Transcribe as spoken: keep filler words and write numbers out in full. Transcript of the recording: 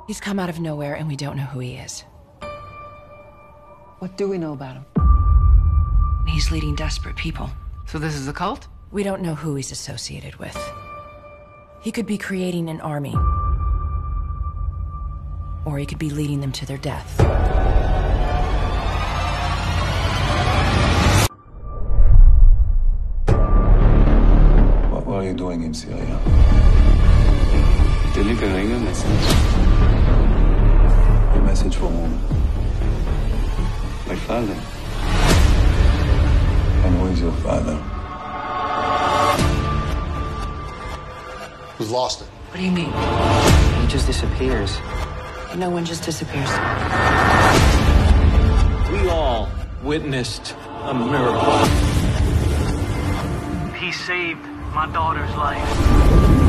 He's come out of nowhere and we don't know who he is. What do we know about him? He's leading desperate people. So this is a cult? We don't know who he's associated with. He could be creating an army. Or he could be leading them to their death. What were you doing in Syria? Delivering a message. A message for whom? My father. And who is your father? We've lost it. What do you mean? He just disappears. No one just disappears. We all witnessed a miracle. He saved my daughter's life.